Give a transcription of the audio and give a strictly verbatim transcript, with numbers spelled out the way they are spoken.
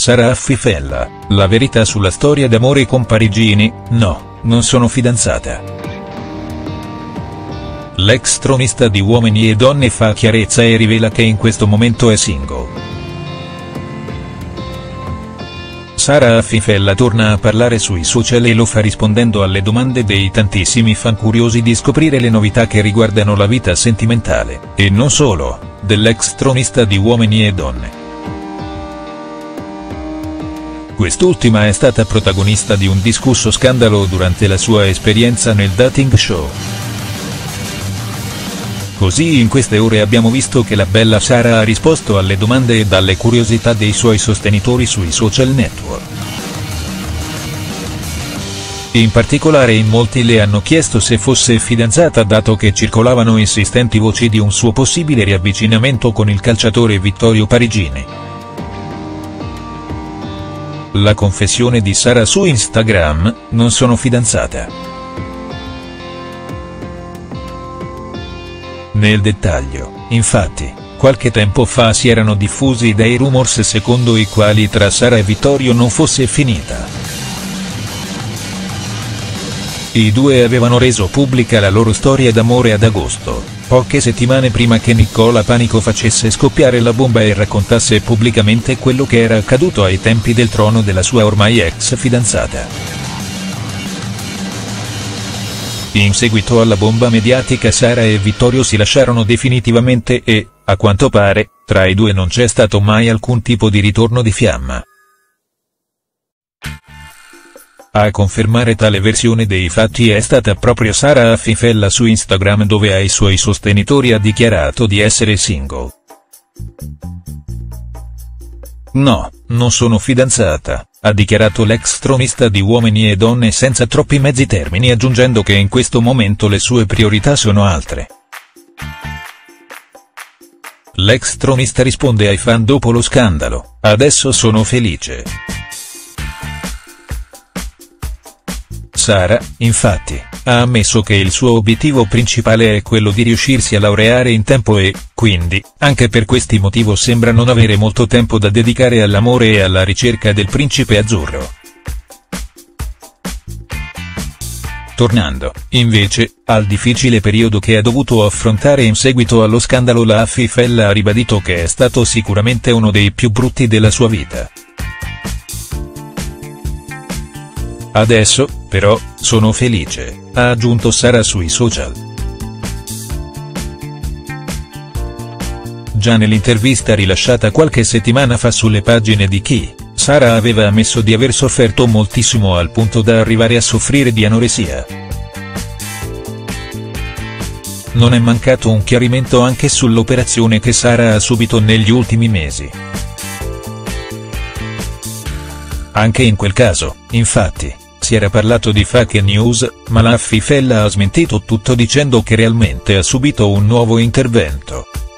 Sara Affifella, la verità sulla storia d'amore con Parigini, no, non sono fidanzata. L'ex tronista di Uomini e Donne fa chiarezza e rivela che in questo momento è single. Sara Affifella torna a parlare sui social e lo fa rispondendo alle domande dei tantissimi fan curiosi di scoprire le novità che riguardano la vita sentimentale, e non solo, dell'ex tronista di Uomini e Donne. Quest'ultima è stata protagonista di un discusso scandalo durante la sua esperienza nel dating show. Così in queste ore abbiamo visto che la bella Sara ha risposto alle domande e alle curiosità dei suoi sostenitori sui social network. In particolare in molti le hanno chiesto se fosse fidanzata, dato che circolavano insistenti voci di un suo possibile riavvicinamento con il calciatore Vittorio Parigini. La confessione di Sara su Instagram: non sono fidanzata. Nel dettaglio, infatti, qualche tempo fa si erano diffusi dei rumors secondo i quali tra Sara e Vittorio non fosse finita. I due avevano reso pubblica la loro storia d'amore ad agosto, poche settimane prima che Nicola Panico facesse scoppiare la bomba e raccontasse pubblicamente quello che era accaduto ai tempi del trono della sua ormai ex fidanzata. In seguito alla bomba mediatica Sara e Vittorio si lasciarono definitivamente e, a quanto pare, tra i due non c'è stato mai alcun tipo di ritorno di fiamma. A confermare tale versione dei fatti è stata proprio Sara Affifella su Instagram, dove ai suoi sostenitori ha dichiarato di essere single. No, non sono fidanzata, ha dichiarato l'ex tronista di Uomini e Donne senza troppi mezzi termini, aggiungendo che in questo momento le sue priorità sono altre. L'ex tronista risponde ai fan dopo lo scandalo: adesso sono felice. Sara, infatti, ha ammesso che il suo obiettivo principale è quello di riuscirsi a laureare in tempo e, quindi, anche per questi motivo sembra non avere molto tempo da dedicare all'amore e alla ricerca del principe azzurro. Tornando, invece, al difficile periodo che ha dovuto affrontare in seguito allo scandalo, la Affifella ha ribadito che è stato sicuramente uno dei più brutti della sua vita. Adesso, però, sono felice, ha aggiunto Sara sui social. Già nell'intervista rilasciata qualche settimana fa sulle pagine di Chi, Sara aveva ammesso di aver sofferto moltissimo al punto da arrivare a soffrire di anoressia. Non è mancato un chiarimento anche sull'operazione che Sara ha subito negli ultimi mesi. Anche in quel caso, infatti, si era parlato di fake news, ma la Affifella ha smentito tutto dicendo che realmente ha subito un nuovo intervento.